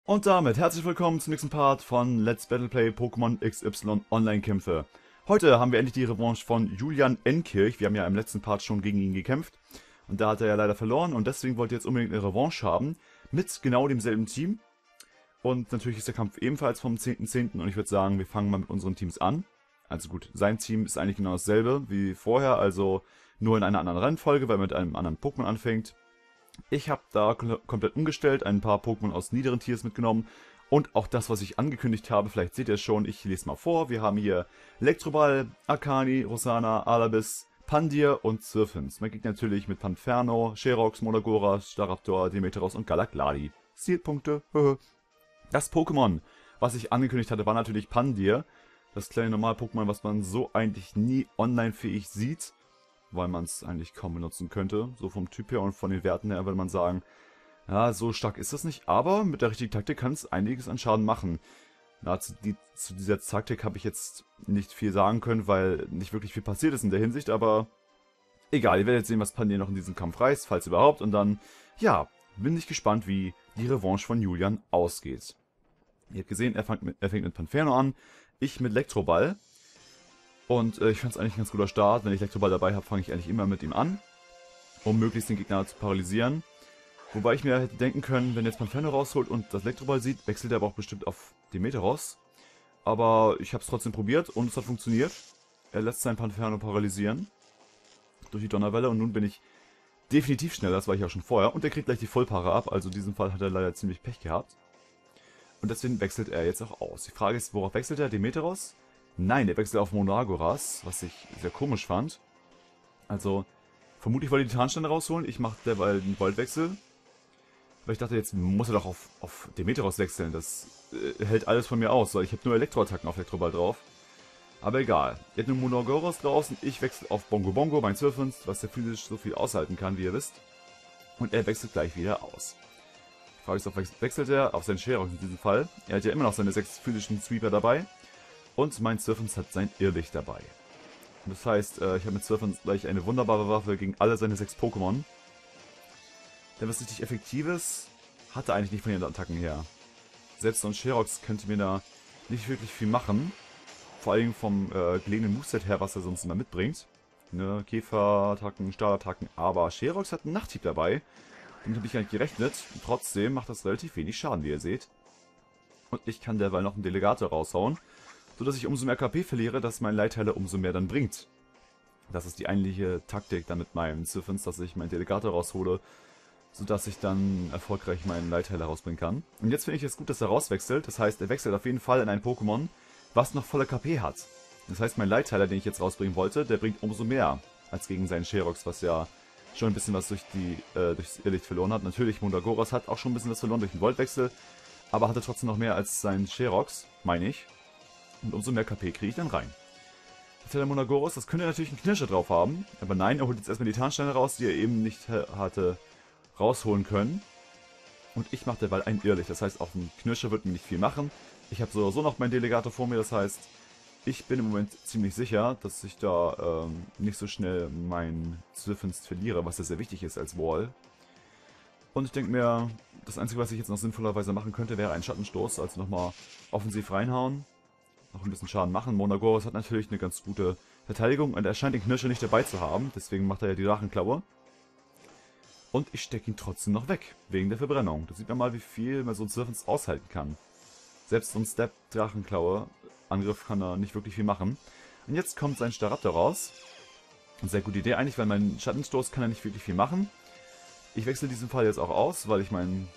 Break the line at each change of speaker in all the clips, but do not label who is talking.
Und damit herzlich willkommen zum nächsten Part von Let's Battle Play Pokémon XY Online-Kämpfe. Heute haben wir endlich die Revanche von Julian Enkirch. Wir haben ja im letzten Part schon gegen ihn gekämpft. Und da hat er ja leider verloren und deswegen wollte er jetzt unbedingt eine Revanche haben. Mit genau demselben Team. Und natürlich ist der Kampf ebenfalls vom 10.10. und ich würde sagen, wir fangen mal mit unseren Teams an. Also gut, sein Team ist eigentlich genau dasselbe wie vorher, also nur in einer anderen Reihenfolge, weil er mit einem anderen Pokémon anfängt. Ich habe da komplett umgestellt, ein paar Pokémon aus niederen Tiers mitgenommen und auch das, was ich angekündigt habe, vielleicht seht ihr es schon, ich lese mal vor. Wir haben hier Elektroball, Akani, Rosana, Alabis, Pandir und Zirfins. Man geht natürlich mit Panferno, Sherox, Monagoras, Staraptor, Demeteros und Galagladi. Zielpunkte, Das Pokémon, was ich angekündigt hatte, war natürlich Pandir. Das kleine Normal-Pokémon, was man so eigentlich nie online-fähig sieht, weil man es eigentlich kaum benutzen könnte. So vom Typ her und von den Werten her würde man sagen, ja, so stark ist das nicht, aber mit der richtigen Taktik kann es einiges an Schaden machen. Na, zu dieser Taktik habe ich jetzt nicht viel sagen können, weil nicht wirklich viel passiert ist in der Hinsicht, aber egal, ihr werdet sehen, was Pandir noch in diesem Kampf reißt, falls überhaupt, und dann, ja, bin ich gespannt, wie die Revanche von Julian ausgeht. Ihr habt gesehen, er fängt mit Panferno an, ich mit Elektroball. Und ich fand es eigentlich ein ganz guter Start. Wenn ich Elektroball dabei habe, fange ich eigentlich immer mit ihm an, um möglichst den Gegner zu paralysieren. Wobei ich mir hätte denken können, wenn jetzt Panferno rausholt und das Elektroball sieht, wechselt er aber auch bestimmt auf Demeteros. Aber ich habe es trotzdem probiert und es hat funktioniert. Er lässt seinen Panferno paralysieren durch die Donnerwelle und nun bin ich definitiv schneller, das war ich auch schon vorher. Und er kriegt gleich die Vollpaare ab, also in diesem Fall hat er leider ziemlich Pech gehabt. Und deswegen wechselt er jetzt auch aus. Die Frage ist, worauf wechselt er? Demeteros? Nein, der wechselt auf Monagoras, was ich sehr komisch fand. Also, vermutlich wollte ich die Tarnsteine rausholen. Ich mache derweil den Voltwechsel. Weil ich dachte, jetzt muss er doch auf Demeteros wechseln. Das hält alles von mir aus, weil ich habe nur Elektroattacken auf Elektroball drauf. Aber egal. Er hat nur Monagoras draußen. Ich wechsle auf Bongo Bongo, mein Zirfins, was der physisch so viel aushalten kann, wie ihr wisst. Und er wechselt gleich wieder aus. Die Frage ist, auf wechselt er? Auf seinen Sherox in diesem Fall. Er hat ja immer noch seine 6 physischen Sweeper dabei. Und mein Zirfins hat sein Irrlicht dabei. Das heißt, ich habe mit Zirfins gleich eine wunderbare Waffe gegen alle seine 6 Pokémon. Denn was richtig Effektives hat er eigentlich nicht von den Attacken her. Selbst so ein Sherox könnte mir da nicht wirklich viel machen. Vor allem vom gelegenen Moveset her, was er sonst immer mitbringt. Ne, Käferattacken, Stahlattacken, aber Sherox hat einen Nachthieb dabei. Damit habe ich gar nicht gerechnet. Und trotzdem macht das relativ wenig Schaden, wie ihr seht. Und ich kann derweil noch einen Delegator raushauen, sodass ich umso mehr KP verliere, dass mein Leitheiler umso mehr dann bringt. Das ist die eigentliche Taktik dann mit meinem Zirfins, dass ich meinen Delegator raushole, sodass ich dann erfolgreich meinen Leitheiler rausbringen kann. Und jetzt finde ich es gut, dass er rauswechselt. Das heißt, er wechselt auf jeden Fall in ein Pokémon, was noch volle KP hat. Das heißt, mein Leitheiler, den ich jetzt rausbringen wollte, der bringt umso mehr als gegen seinen Sherox, was ja schon ein bisschen was durchs Irrlicht verloren hat. Natürlich, Monagoras hat auch schon ein bisschen was verloren durch den Voltwechsel, aber hatte trotzdem noch mehr als sein Sherox, meine ich. Und umso mehr KP kriege ich dann rein. Jetzt hat der Monagoras, das könnte natürlich einen Knirscher drauf haben. Aber nein, er holt jetzt erstmal die Tarnsteine raus, die er eben nicht hatte rausholen können. Und ich mache derweil ein Irrlicht. Das heißt, auf dem Knirscher wird mir nicht viel machen. Ich habe so oder so noch meinen Delegator vor mir. Das heißt, ich bin im Moment ziemlich sicher, dass ich da nicht so schnell meinen Zirfins verliere, was ja sehr wichtig ist als Wall. Und ich denke mir, das Einzige, was ich jetzt noch sinnvollerweise machen könnte, wäre ein Schattenstoß. Also nochmal offensiv reinhauen. Noch ein bisschen Schaden machen. Monagoras hat natürlich eine ganz gute Verteidigung und er scheint den Knirscher nicht dabei zu haben. Deswegen macht er ja die Drachenklaue. Und ich stecke ihn trotzdem noch weg, wegen der Verbrennung. Da sieht man mal, wie viel man so ein Zirfins aushalten kann. Selbst so ein Step-Drachenklaue Angriff kann er nicht wirklich viel machen. Und jetzt kommt sein Staraptor raus. Eine sehr gute Idee eigentlich, weil mein Schattenstoß kann er nicht wirklich viel machen. Ich wechsle diesen Fall jetzt auch aus, weil ich meinen,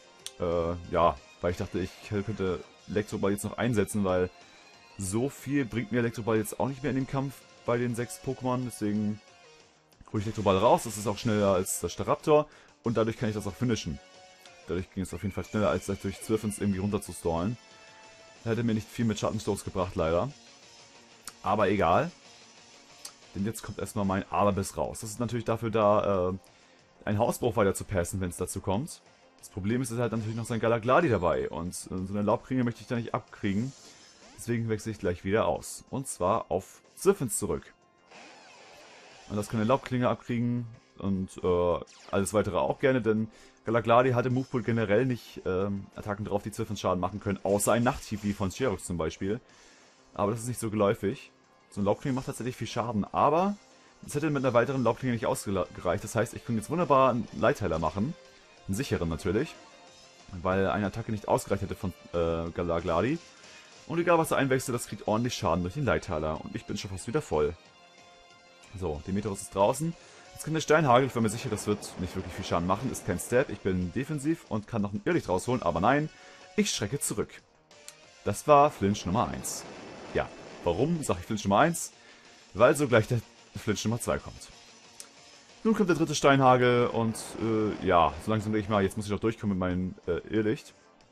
weil ich dachte, ich könnte Elektroball jetzt noch einsetzen, weil so viel bringt mir Elektroball jetzt auch nicht mehr in dem Kampf bei den 6 Pokémon, deswegen hole ich Elektroball raus, das ist auch schneller als das Staraptor und dadurch kann ich das auch finishen. Dadurch ging es auf jeden Fall schneller, als das durch Zirfins irgendwie runter zu stallen. Da hätte mir nicht viel mit Schattenstoß gebracht, leider. Aber egal. Denn jetzt kommt erstmal mein Alabis raus. Das ist natürlich dafür da, einen Hausbruch weiter zu passen, wenn es dazu kommt. Das Problem ist, es hat natürlich noch sein Galagladi dabei und so eine Laubklinge möchte ich da nicht abkriegen. Deswegen wechsle ich gleich wieder aus. Und zwar auf Zirfins zurück. Und das kann eine Laubklinge abkriegen. und alles weitere auch gerne, denn Galagladi hat im Movepool generell nicht Attacken drauf, die Zwölfens-Schaden machen können, außer ein Nachthieb wie von Sherox zum Beispiel. Aber das ist nicht so geläufig. So ein Laubklinge macht tatsächlich viel Schaden, aber das hätte mit einer weiteren Laubklinge nicht ausgereicht. Das heißt, ich könnte jetzt wunderbar einen Leitteiler machen, einen sicheren natürlich, weil eine Attacke nicht ausgereicht hätte von Galagladi. Und egal was er einwechselt, das kriegt ordentlich Schaden durch den Leitteiler. Und ich bin schon fast wieder voll. So, Demeteros ist draußen. Jetzt kommt der Steinhagel. Ich war mir sicher, das wird nicht wirklich viel Schaden machen. Ist kein Stab. Ich bin defensiv und kann noch ein Irrlicht rausholen. Aber nein, ich schrecke zurück. Das war Flinch Nummer 1. Ja, warum sage ich Flinch Nummer 1? Weil so gleich der Flinch Nummer 2 kommt. Nun kommt der dritte Steinhagel und ja, so langsam denke ich mal, jetzt muss ich doch durchkommen mit meinem Irrlicht.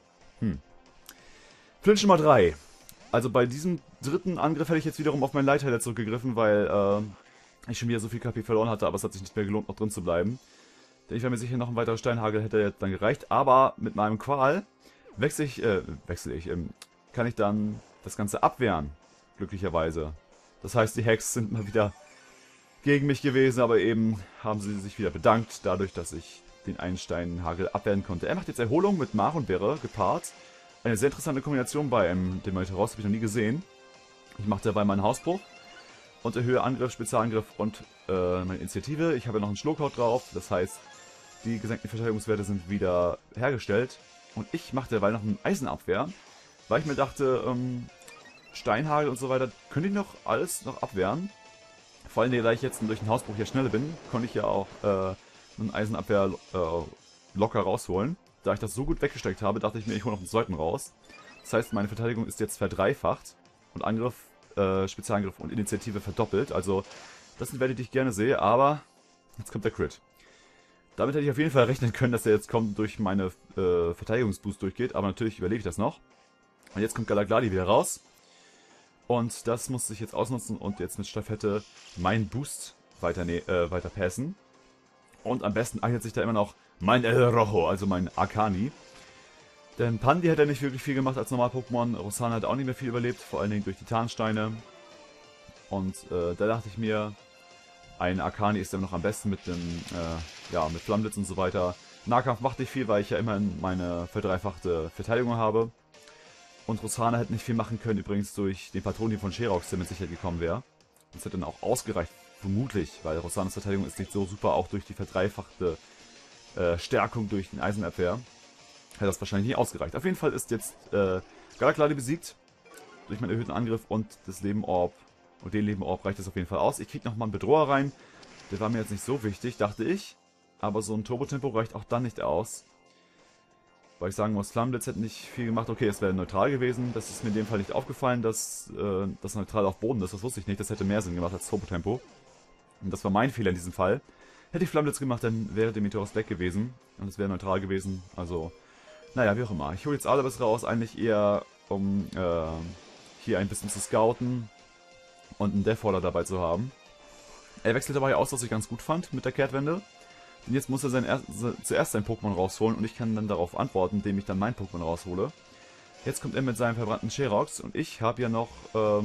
Flinch Nummer 3. Also bei diesem dritten Angriff hätte ich jetzt wiederum auf meinen Leitteiler zurückgegriffen, weil ich schon wieder so viel KP verloren hatte, aber es hat sich nicht mehr gelohnt, noch drin zu bleiben. Denn ich wäre mir sicher, noch ein weiterer Steinhagel hätte jetzt dann gereicht. Aber mit meinem Qual kann ich dann das Ganze abwehren, glücklicherweise. Das heißt, die Hacks sind mal wieder gegen mich gewesen, aber eben haben sie sich wieder bedankt, dadurch, dass ich den einen Steinhagel abwehren konnte. Er macht jetzt Erholung mit Mach und Beere gepaart. Eine sehr interessante Kombination bei dem Demeteros, habe ich noch nie gesehen. Ich mache dabei meinen Hausbruch und erhöhe Angriff, Spezialangriff und meine Initiative. Ich habe noch einen Slowcode drauf, das heißt, die gesenkten Verteidigungswerte sind wieder hergestellt. Und ich mache derweil noch eine Eisenabwehr, weil ich mir dachte, Steinhagel und so weiter, könnte ich noch alles noch abwehren. Vor allem, da ich jetzt durch den Hausbruch hier schneller bin, konnte ich ja auch eine Eisenabwehr locker rausholen. Da ich das so gut weggesteckt habe, dachte ich mir, ich hole noch einen zweiten raus. Das heißt, meine Verteidigung ist jetzt verdreifacht und Angriff, Spezialangriff und Initiative verdoppelt. Also, das sind Werte, die ich gerne sehe, aber jetzt kommt der Crit. Damit hätte ich auf jeden Fall rechnen können, dass der jetzt kommt, durch meine Verteidigungsboost durchgeht, aber natürlich überlebe ich das noch. Und jetzt kommt Galagladi wieder raus. Und das muss ich jetzt ausnutzen und jetzt mit Staffette meinen Boost weiter passen. Und am besten eignet sich da immer noch mein El Rojo, also mein Arcani. Denn Pandi hat ja nicht wirklich viel gemacht als Normal-Pokémon. Rosana hat auch nicht mehr viel überlebt, vor allen Dingen durch die Tarnsteine. Und da dachte ich mir, ein Arcani ist immer noch am besten mit dem, mit Flammblitz und so weiter. Nahkampf macht nicht viel, weil ich ja immerhin meine verdreifachte Verteidigung habe. Und Rosana hätte nicht viel machen können, übrigens durch den Patronien von Sherox, der mit Sicherheit gekommen wäre. Das hätte dann auch ausgereicht, vermutlich, weil Rosanas Verteidigung ist nicht so super, auch durch die verdreifachte Stärkung durch den Eisenabwehr. Hätte das wahrscheinlich nicht ausgereicht. Auf jeden Fall ist jetzt Galagladi besiegt. Durch meinen erhöhten Angriff und das Leben-Orb. Und den Leben-Orb reicht das auf jeden Fall aus. Ich kriege nochmal einen Bedroher rein. Der war mir jetzt nicht so wichtig, dachte ich. Aber so ein Turbo-Tempo reicht auch dann nicht aus. Weil ich sagen muss, Flammenblitz hätte nicht viel gemacht. Okay, es wäre neutral gewesen. Das ist mir in dem Fall nicht aufgefallen, dass das neutral auf Boden ist. Das wusste ich nicht. Das hätte mehr Sinn gemacht als Turbo-Tempo. Und das war mein Fehler in diesem Fall. Hätte ich Flammenblitz gemacht, dann wäre Demeteros weg gewesen. Und es wäre neutral gewesen. Also, naja, wie auch immer. Ich hole jetzt Alabas raus, eigentlich eher, um hier ein bisschen zu scouten und einen Deathwaller dabei zu haben. Er wechselt dabei aus, was ich ganz gut fand mit der Kehrtwende. Und jetzt muss er zuerst sein Pokémon rausholen und ich kann dann darauf antworten, indem ich dann mein Pokémon raushole. Jetzt kommt er mit seinem verbrannten Sherox und ich habe ja noch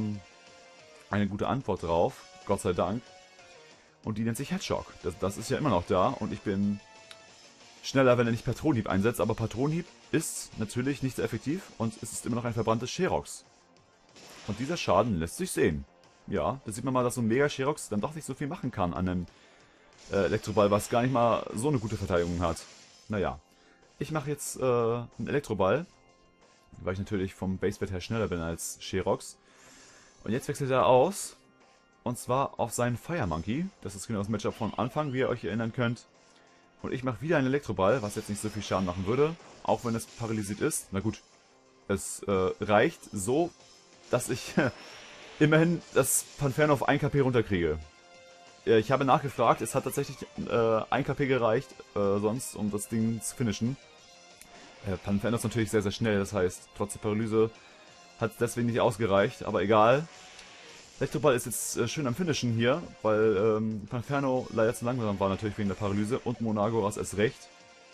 eine gute Antwort drauf, Gott sei Dank. Und die nennt sich Headshock. Das ist ja immer noch da und ich bin schneller, wenn er nicht Patronenhieb einsetzt. Aber Patronenhieb ist natürlich nicht so effektiv und es ist immer noch ein verbranntes Sherox. Und dieser Schaden lässt sich sehen. Ja, da sieht man mal, dass so ein Mega-Sherox dann doch nicht so viel machen kann an einem Elektroball, was gar nicht mal so eine gute Verteidigung hat. Naja, ich mache jetzt einen Elektroball, weil ich natürlich vom Basewert her schneller bin als Sherox. Und jetzt wechselt er aus. Und zwar auf seinen Fire Monkey. Das ist genau das Matchup von Anfang, wie ihr euch erinnern könnt. Und ich mache wieder einen Elektroball, was jetzt nicht so viel Schaden machen würde. Auch wenn es paralysiert ist. Na gut, es reicht so, dass ich immerhin das Panferno auf 1 KP runterkriege. Ich habe nachgefragt, es hat tatsächlich 1 KP gereicht, sonst, um das Ding zu finishen. Panferno ist natürlich sehr, sehr schnell, das heißt, trotz der Paralyse hat es deswegen nicht ausgereicht, aber egal. Elektroball ist jetzt schön am Finishen hier, weil Panferno leider zu langsam war natürlich wegen der Paralyse und Monagoras erst recht.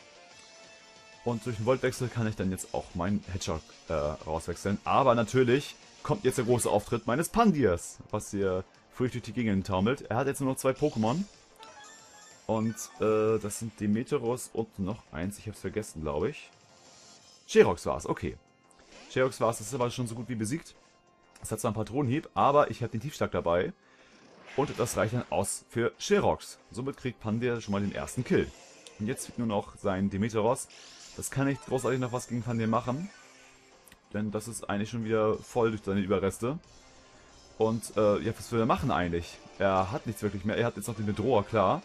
Und durch den Voltwechsel kann ich dann jetzt auch meinen Hedgehog rauswechseln. Aber natürlich kommt jetzt der große Auftritt meines Pandias, was hier furchtbar durch die Gegend taumelt. Er hat jetzt nur noch 2 Pokémon. Und das sind Demeteros und noch eins, ich habe es vergessen, glaube ich. Sherox war es, okay. Sherox war es, das ist aber schon so gut wie besiegt. Es hat zwar einen Patronenhieb, aber ich habe den Tiefschlag dabei. Und das reicht dann aus für Sherox. Somit kriegt Pandir schon mal den ersten Kill. Und jetzt fehlt nur noch sein Demeteros. Das kann nicht großartig noch was gegen Pandir machen. Denn das ist eigentlich schon wieder voll durch seine Überreste. Und ja, was will er machen eigentlich? Er hat nichts wirklich mehr. Er hat jetzt noch den Bedroher, klar.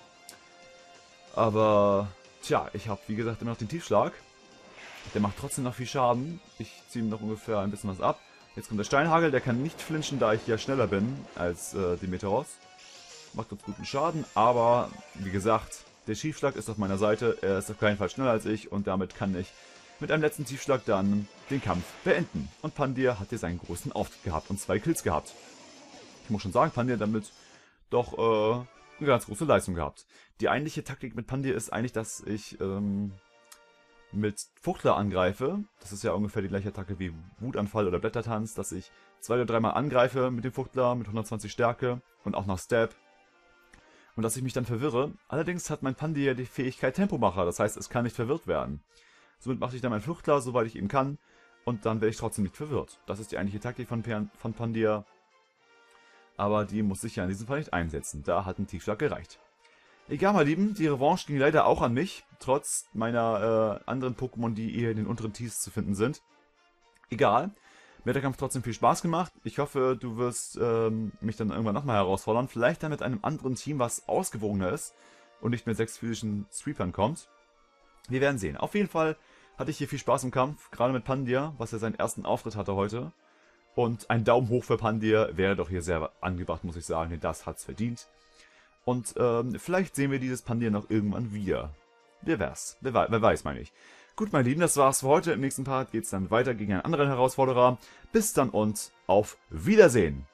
Aber, tja, ich habe wie gesagt immer noch den Tiefschlag. Der macht trotzdem noch viel Schaden. Ich ziehe ihm noch ungefähr ein bisschen was ab. Jetzt kommt der Steinhagel, der kann nicht flinchen, da ich ja schneller bin als Demeteros. Macht uns guten Schaden, aber wie gesagt, der Tiefschlag ist auf meiner Seite. Er ist auf keinen Fall schneller als ich und damit kann ich mit einem letzten Tiefschlag dann den Kampf beenden. Und Pandir hat hier seinen großen Auftritt gehabt und 2 Kills gehabt. Ich muss schon sagen, Pandir damit doch eine ganz große Leistung gehabt. Die eigentliche Taktik mit Pandir ist eigentlich, dass ich mit Fuchtler angreife. Das ist ja ungefähr die gleiche Attacke wie Wutanfall oder Blättertanz, dass ich 2 oder 3 Mal angreife mit dem Fuchtler mit 120 Stärke und auch noch Stab. Und dass ich mich dann verwirre. Allerdings hat mein Pandir die Fähigkeit Tempomacher, das heißt, es kann nicht verwirrt werden. Somit mache ich dann meinen Fuchtler, soweit ich eben kann, und dann werde ich trotzdem nicht verwirrt. Das ist die eigentliche Taktik von Pandir. Aber die muss ich ja in diesem Fall nicht einsetzen. Da hat ein Tiefschlag gereicht. Egal, meine Lieben, die Revanche ging leider auch an mich, trotz meiner anderen Pokémon, die eher in den unteren Tiers zu finden sind. Egal, mir hat der Kampf trotzdem viel Spaß gemacht. Ich hoffe, du wirst mich dann irgendwann nochmal herausfordern. Vielleicht dann mit einem anderen Team, was ausgewogener ist und nicht mit 6 physischen Sweepern kommt. Wir werden sehen. Auf jeden Fall hatte ich hier viel Spaß im Kampf, gerade mit Pandir, was ja seinen ersten Auftritt hatte heute. Und ein Daumen hoch für Pandir wäre doch hier sehr angebracht, muss ich sagen, denn das hat's verdient. Und vielleicht sehen wir dieses Pandir noch irgendwann wieder. Wer weiß, meine ich. Gut, meine Lieben, das war's für heute. Im nächsten Part geht's dann weiter gegen einen anderen Herausforderer. Bis dann und auf Wiedersehen!